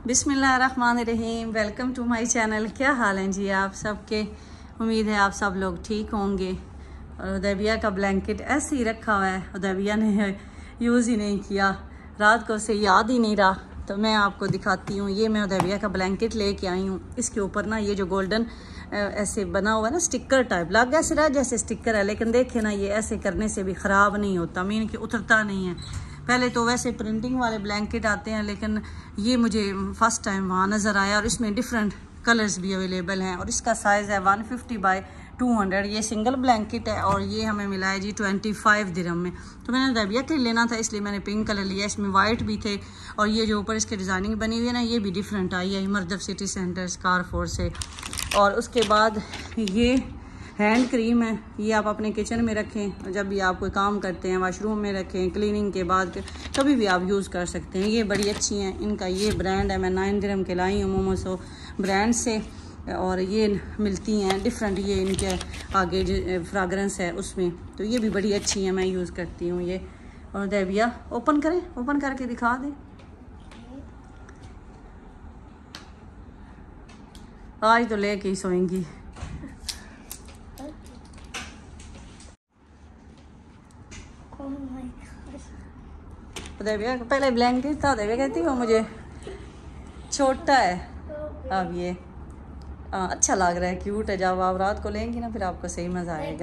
बिस्मिल्लाहिर्रहमानिर्रहीम। Welcome to my channel. क्या हाल हैं जी आप सबके? उम्मीद है आप सब लोग ठीक होंगे। और उदैबिया का ब्लैंकेट ऐसे ही रखा हुआ है, उदैबिया ने यूज़ ही नहीं किया, रात को उसे याद ही नहीं रहा। तो मैं आपको दिखाती हूँ, ये मैं उदैबिया का ब्लैंकेट लेके आई हूँ। इसके ऊपर ना ये जो गोल्डन ऐसे बना हुआ है ना, स्टिकर टाइप लग ऐसे रहा जैसे स्टिकर है, लेकिन देखे ना ये ऐसे करने से भी ख़राब नहीं होता, मीन कि उतरता नहीं है। पहले तो वैसे प्रिंटिंग वाले ब्लैंकेट आते हैं, लेकिन ये मुझे फ़र्स्ट टाइम वहाँ नज़र आया। और इसमें डिफरेंट कलर्स भी अवेलेबल हैं। और इसका साइज़ है 150 बाय 200। ये सिंगल ब्लैंकेट है और ये हमें मिला है जी 25 दिरहम में। तो मैंने उदैबिया के लेना था, इसलिए मैंने पिंक कलर लिया। इसमें वाइट भी थे और ये जो ऊपर इसके डिज़ाइनिंग बनी हुई है ना, ये भी डिफरेंट आई है मर्दब सिटी सेंटर कारफोर से। और उसके बाद ये हैंड क्रीम है, ये आप अपने किचन में रखें, जब भी आप कोई काम करते हैं वाशरूम में रखें, क्लीनिंग के बाद कभी भी आप यूज़ कर सकते हैं। ये बड़ी अच्छी हैं। इनका ये ब्रांड है, मैं 9 दिरहम के लाई हूँ मोमोसो ब्रांड से। और ये मिलती हैं डिफरेंट, ये इनके आगे जो फ्राग्रेंस है उसमें, तो ये भी बड़ी अच्छी है, मैं यूज़ करती हूँ ये। और उदैबिया ओपन करें, ओपन करके दिखा दें। आज तो लेके ही सोएंगी। उदैबिया पहले ब्लैंकेट था, उदैबिया कहती वो मुझे छोटा है, अब ये अच्छा लग रहा है, क्यूट है। जब आप रात को लेंगी ना फिर आपको सही मज़ा आएगा।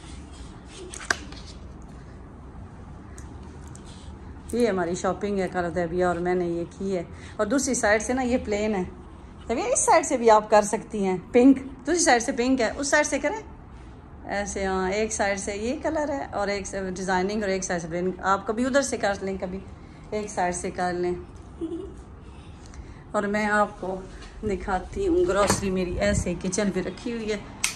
ये हमारी शॉपिंग है कल उदैबिया और मैंने ये की है। और दूसरी साइड से ना ये प्लेन है, उदैबिया इस साइड से भी आप कर सकती हैं। पिंक दूसरी साइड से पिंक है, उस साइड से करें ऐसे। हाँ, एक साइड से ये कलर है और एक डिज़ाइनिंग और एक साइड से प्लेन। आप कभी उधर से कर लें, कभी एक साइड से कर लें। और मैं आपको दिखाती हूँ ग्रॉसरी मेरी ऐसे किचन पे रखी हुई है।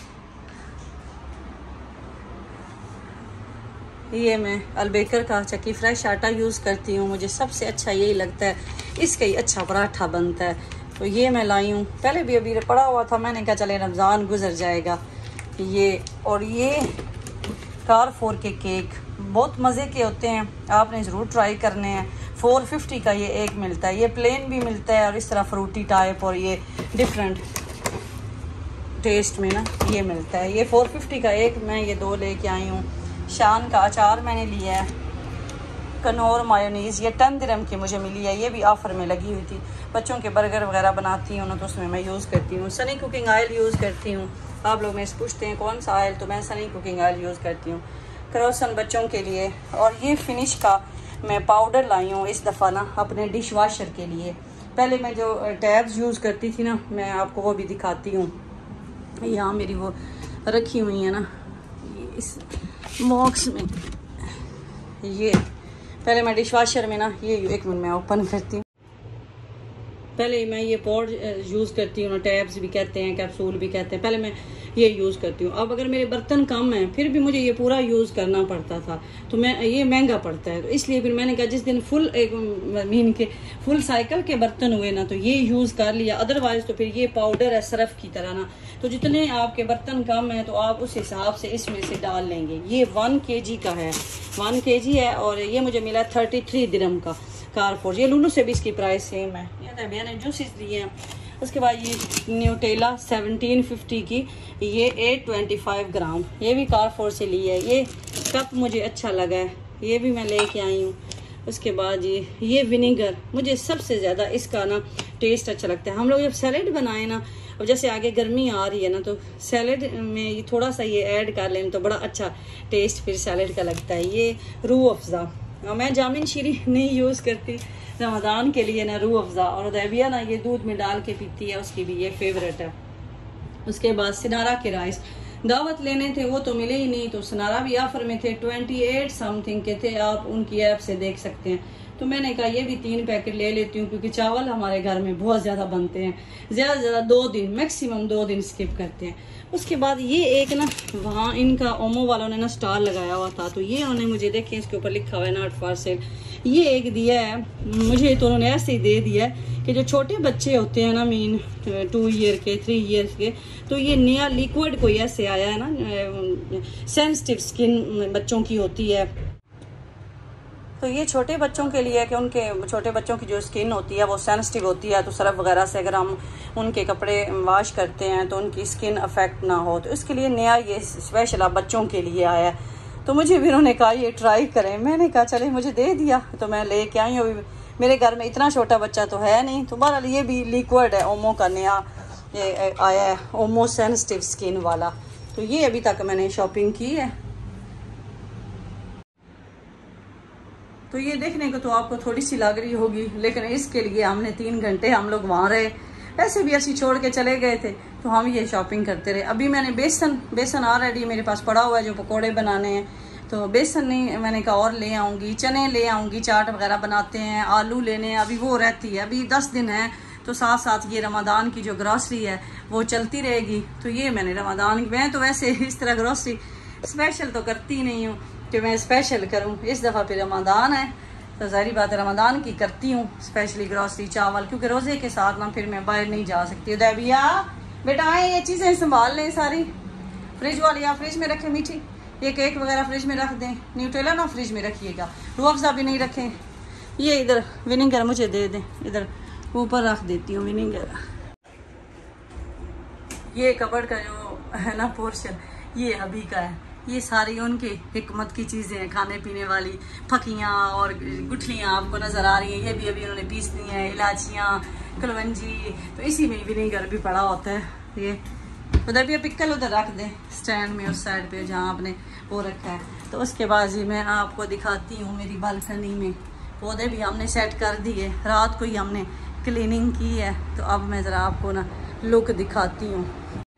ये मैं अलबेकर का चक्की फ्रेश आटा यूज़ करती हूँ, मुझे सबसे अच्छा यही लगता है, इसका ही अच्छा पराठा बनता है। तो ये मैं लाई हूँ, पहले भी अभी पड़ा हुआ था, मैंने कहा चले रमज़ान गुजर जाएगा ये। और ये कारफोर के केक बहुत मज़े के होते हैं, आपने ज़रूर ट्राई करने हैं। 450 का ये एक मिलता है, ये प्लेन भी मिलता है और इस तरह फ्रूटी टाइप, और ये डिफरेंट टेस्ट में ना ये मिलता है। ये 450 का एक, मैं ये 2 लेके आई हूँ। शान का अचार मैंने लिया है, कनौर मायोनीज़, ये 10 दिरहम की मुझे मिली है, ये भी ऑफ़र में लगी हुई थी। बच्चों के बर्गर वगैरह बनाती हूँ ना, तो उसमें मैं यूज़ करती हूँ। सनी कुकिंग ऑयल यूज़ करती हूँ। आप लोग मेरे से पूछते हैं कौन सा ऑयल, तो मैं सनी कुकिंग ऑयल यूज़ करती हूँ क्रोसन बच्चों के लिए। और ये फिनिश का मैं पाउडर लाई हूँ इस दफ़ा ना अपने डिश वॉशर के लिए। पहले मैं जो टैब्स यूज़ करती थी ना, मैं आपको वो भी दिखाती हूँ। यहाँ मेरी वो रखी हुई है ना इस बॉक्स में। ये पहले मैं डिश वॉशर में ना ये एक मिनट में ओपन करती हूँ। पहले मैं ये पॉड यूज़ करती हूँ ना, टैब्स भी कहते हैं, कैप्सूल भी कहते हैं, पहले मैं ये यूज़ करती हूँ। अब अगर मेरे बर्तन कम हैं फिर भी मुझे ये पूरा यूज़ करना पड़ता था, तो मैं ये महंगा पड़ता है, तो इसलिए फिर मैंने कहा जिस दिन फुल एक मीन के फुल साइकिल के बर्तन हुए ना, तो ये यूज़ कर लिया। अदरवाइज़ तो फिर ये पाउडर है सरफ की तरह ना, तो जितने आपके बर्तन कम हैं तो आप उस हिसाब से इसमें से डाल लेंगे। ये 1 kg का है, 1 kg है। और ये मुझे मिला 33 दिरहम का कारफोर। ये लुलू से भी इसकी प्राइस सेम है। ये मैंने जूसेस दिए हैं। उसके बाद ये न्यूटेला 1750 की, ये 825 ग्राम, ये भी कारफोर से ली है। ये कप मुझे अच्छा लगा है, ये भी मैं लेके आई हूँ। उसके बाद ये विनेगर, मुझे सबसे ज़्यादा इसका ना टेस्ट अच्छा लगता है। हम लोग जब सैलेड बनाए ना, अब जैसे आगे गर्मी आ रही है ना, तो सैलेड में ये थोड़ा सा ये ऐड कर लें तो बड़ा अच्छा टेस्ट फिर सैलेड का लगता है। ये रूह अफ़ज़ा, मैं जामिन शीरी नहीं यूज़ करती रमज़ान के लिए ना, रूह अफ़ज़ा। और उदैबिया ना ये दूध में डाल के पीती है, उसकी भी ये फेवरेट है। उसके बाद सिनारा के राइस दावत लेने थे, वो तो मिले ही नहीं, तो सिनारा भी ऑफर में थे, 28 समथिंग के थे, आप उनकी ऐप से देख सकते हैं। तो मैंने कहा ये भी 3 पैकेट ले लेती हूँ, क्योंकि चावल हमारे घर में बहुत ज़्यादा बनते हैं, ज़्यादा से ज़्यादा 2 दिन, मैक्सिमम 2 दिन स्किप करते हैं। उसके बाद ये एक ना वहाँ इनका ओमो वालों ने ना स्टॉल लगाया हुआ था, तो ये उन्होंने मुझे देखें इसके ऊपर लिखा हुआ है नॉट फॉर सेल, ये एक दिया है मुझे, तो उन्होंने ऐसे ही दे दिया है कि जो छोटे बच्चे होते हैं ना, मीन 2 ईयर के 3 ईयर्स के, तो ये नया लिक्विड कोई ऐसे आया है ना, सेंसिटिव स्किन बच्चों की होती है, तो ये छोटे बच्चों के लिए है कि उनके छोटे बच्चों की जो स्किन होती है वो सेंसिटिव होती है, तो सर्फ वगैरह से अगर हम उनके कपड़े वॉश करते हैं तो उनकी स्किन अफेक्ट ना हो, तो इसके लिए नया ये स्पेशल अब बच्चों के लिए आया है। तो मुझे भी उन्होंने कहा ये ट्राई करें, मैंने कहा चले, मुझे दे दिया तो मैं लेके आई हूँ। मेरे घर में इतना छोटा बच्चा तो है नहीं, तो बहरहाल ये भी लिक्विड है ओमो का नया ये आया है, ओमो सेंसिटिव स्किन वाला। तो ये अभी तक मैंने शॉपिंग की है। तो ये देखने को तो आपको थोड़ी सी लग रही होगी, लेकिन इसके लिए हमने 3 घंटे हम लोग वहाँ रहे। वैसे भी ऐसे छोड़ के चले गए थे तो हम ये शॉपिंग करते रहे। अभी मैंने बेसन ऑलरेडी मेरे पास पड़ा हुआ है जो पकोड़े बनाने हैं, तो बेसन नहीं, मैंने कहा और ले आऊँगी, चने ले आऊँगी, चाट वगैरह बनाते हैं, आलू लेने हैं, अभी वो रहती है। अभी 10 दिन है तो साथ साथ ये रमज़ान की जो ग्रॉसरी है वो चलती रहेगी। तो ये मैंने रमज़ान, मैं तो वैसे इस तरह ग्रॉसरी स्पेशल तो करती नहीं हूँ कि मैं स्पेशल करूँ। इस दफ़ा फिर रमज़ान है तो ज़ाहिर बात है रमज़ान की करती हूँ स्पेशली ग्रॉसरी चावल, क्योंकि रोज़े के साथ ना फिर मैं बाहर नहीं जा सकती। उदैबिया बेटा आए ये चीज़ें संभाल लें सारी, फ्रिज वाली आप फ्रिज में रखें, मीठी ये केक वगैरह फ्रिज में रख दें, न्यूट्रेला ना फ्रिज में रखिएगा, रूह अफ़ज़ा भी नहीं रखें। ये इधर विनेगर मुझे दे दें, इधर ऊपर रख देती हूँ विनेगर। ये कबर्ड का जो है ना पोर्शन ये अभी का है, ये सारी उनकी हिकमत की चीज़ें हैं, खाने पीने वाली फकियाँ और गुठलियाँ आपको नज़र आ रही हैं। ये भी अभी उन्होंने पीसनी है, इलाचियाँ, कलवंजी, तो इसी में विनेगर भी पड़ा होता है। ये उधर भी पिक्कल उधर रख दें स्टैंड में उस साइड पे जहाँ आपने वो रखा है। तो उसके बाद जी मैं आपको दिखाती हूँ मेरी बालकनी में पौधे भी हमने सेट कर दिए, रात को ही हमने क्लीनिंग की है। तो अब मैं ज़रा आपको ना लुक दिखाती हूँ।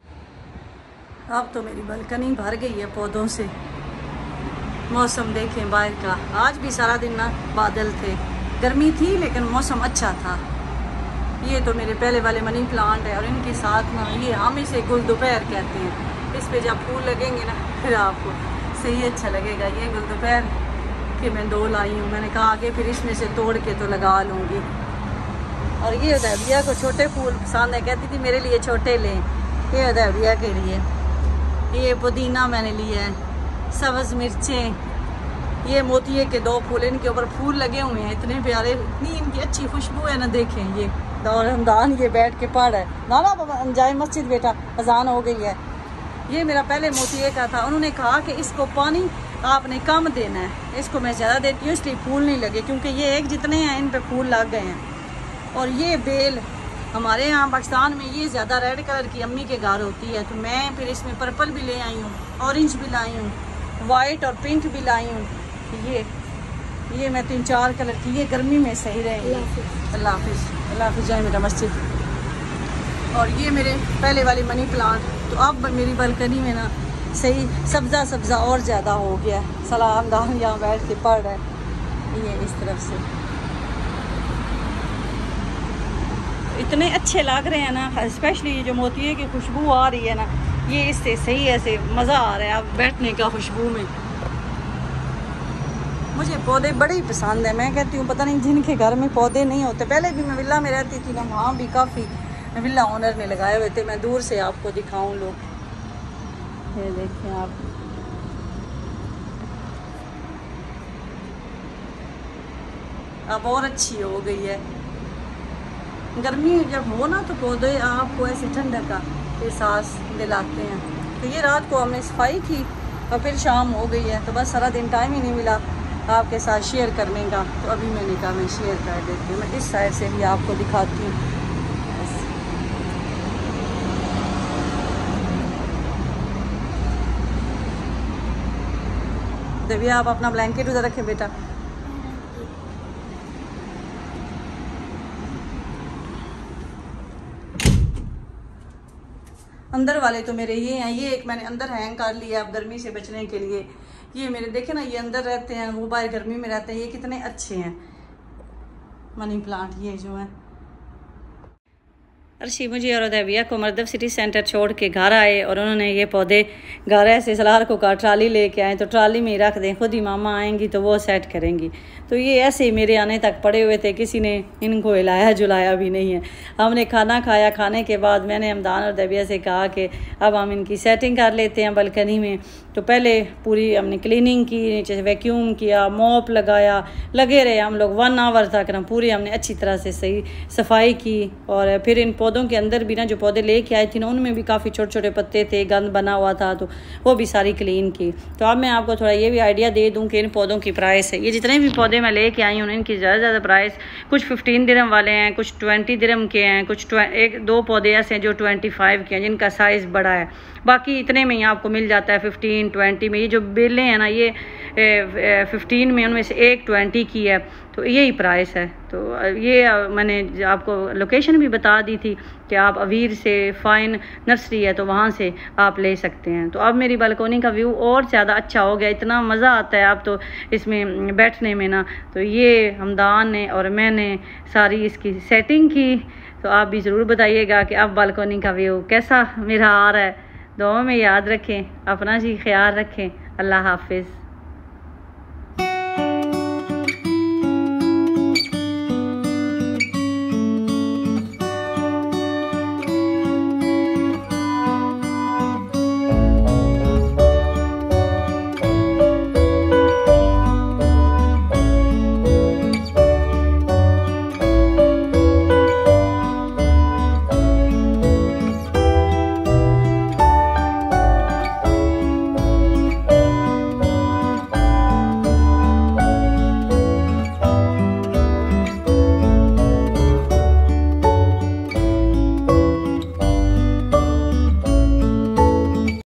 अब तो मेरी बालकनी भर गई है पौधों से। मौसम देखें बाहर का, आज भी सारा दिन ना बादल थे, गर्मी थी लेकिन मौसम अच्छा था। ये तो मेरे पहले वाले मनी प्लांट है और इनके साथ ना ये हम इसे गुल दोपहर कहते हैं। इस पे जब फूल लगेंगे ना फिर आपको सही अच्छा लगेगा। ये गुल दोपहर के मैं 2 लाई हूँ, मैंने कहा आगे फिर इसमें से तोड़ के तो लगा लूँगी। और ये उदैबिया को छोटे फूल पसंद है, कहती थी मेरे लिए छोटे लें, ये उदैबिया के लिए। ये पुदीना मैंने लिया है, सब्ज़ मिर्चें, ये मोतिये के 2 फूल, इनके ऊपर फूल लगे हुए हैं इतने प्यारे, इतनी इनकी अच्छी खुशबू है ना। देखें ये रमदान ये बैठ के पढ़ है ना बाबा जाए मस्जिद बेटा, अजान हो गई है। ये मेरा पहले मोतिये का था, उन्होंने कहा कि इसको पानी आपने कम देना है, इसको मैं ज़्यादा देती हूँ इसलिए फूल नहीं लगे, क्योंकि ये एक जितने हैं इन पे फूल लग गए हैं। और ये बेल हमारे यहाँ पाकिस्तान में ये ज़्यादा रेड कलर की अम्मी के घर होती है, तो मैं फिर इसमें पर्पल भी ले आई हूँ, ऑरेंज भी लाई हूँ, वाइट और पिंक भी लाई हूँ। ये मैं 3-4 कलर की, ये गर्मी में सही रहेंगे। अल्लाह हाफिज़, अल्लाह हाफिज़, जाए मेरा मस्जिद। और ये मेरे पहले वाली मनी प्लांट, तो अब मेरी बालकनी में ना सही सब्ज़ा और ज़्यादा हो गया। सलामदान यहाँ बैठ के पढ़ रहा है, ये इस तरफ से इतने अच्छे लग रहे हैं ना, स्पेशली ये जो मोतिये की खुशबू आ रही है ना, ये इससे सही ऐसे मज़ा आ रहा है अब बैठने का खुशबू में। मुझे पौधे बड़े ही पसंद है, मैं कहती हूँ पता नहीं जिनके घर में पौधे नहीं होते। पहले भी मैं विला में रहती थी ना, वहाँ भी काफ़ी विला ओनर ने लगाए हुए थे, मैं दूर से आपको दिखाऊँ। लोग ये देखें आप, अब और अच्छी हो गई है। गर्मी जब हो ना तो पौधे आपको ऐसे ठंडक का एहसास दिलाते हैं। तो ये रात को हमने सफाई की और फिर शाम हो गई है, तो बस सारा दिन टाइम ही नहीं मिला आपके साथ शेयर करने का, तो अभी मैंने कहा मैं शेयर कर देती हूँ। मैं इस साइड से भी आपको दिखाती हूँ। देवी आप अपना ब्लैंकेट उधर रखें बेटा। अंदर वाले तो मेरे ये हैं, ये एक मैंने अंदर हैंग कर लिया अब गर्मी से बचने के लिए। ये मेरे देखे ना, ये अंदर रहते हैं, वो बाहर गर्मी में रहते हैं। ये कितने अच्छे हैं मनी प्लांट ये जो है। अर्शी मुझे और उदैबिया को मर्दब सिटी सेंटर छोड़ के घर आए और उन्होंने ये पौधे घर ऐसे सलार को का ट्राली लेके आए, तो ट्राली में ही रख दें, खुद ही मामा आएंगी तो वो सेट करेंगी। तो ये ऐसे ही मेरे आने तक पड़े हुए थे, किसी ने इनको हिलाया जुलाया भी नहीं है। हमने खाना खाया, खाने के बाद मैंने हमदान और उदैबिया से कहा कि अब हम इनकी सेटिंग कर लेते हैं बालकनी में। तो पहले पूरी हमने क्लीनिंग की, नीचे से वैक्यूम किया, मॉप लगाया, लगे रहे हम लोग 1 आवर तक ना, पूरी हमने अच्छी तरह से सही सफाई की। और फिर इन पौधों के अंदर भी ना जो पौधे लेके आए थे ना, उनमें भी काफ़ी छोटे छोटे पत्ते थे, गंद बना हुआ था, तो वो भी सारी क्लीन की। तो अब मैं आपको थोड़ा ये भी आइडिया दे दूँ कि इन पौधों की प्राइस है, ये जितने भी पौधे मैं लेके आई हूँ इनकी ज़्यादा ज़्यादा प्राइस कुछ 15 दिरहम वाले हैं, कुछ 20 दिरहम के हैं, कुछ 1-2 पौधे ऐसे हैं जो 25 के हैं जिनका साइज़ बड़ा है। बाकी इतने में ही आपको मिल जाता है 15-20 में। ये जो बेलें हैं ना, ये 15 में, उनमें से एक 20 की है, तो यही प्राइस है। तो ये मैंने आपको लोकेशन भी बता दी थी कि आप अवीर से फाइन नर्सरी है तो वहाँ से आप ले सकते हैं। तो अब मेरी बालकोनी का व्यू और ज़्यादा अच्छा हो गया, इतना मज़ा आता है अब तो इसमें बैठने में ना। तो ये हमदान ने और मैंने सारी इसकी सेटिंग की। तो आप भी ज़रूर बताइएगा कि अब बालकोनी का व्यू कैसा मेरा आ रहा है। दुआ में याद रखें, अपना जी ख्याल रखें। अल्लाह हाफिज़।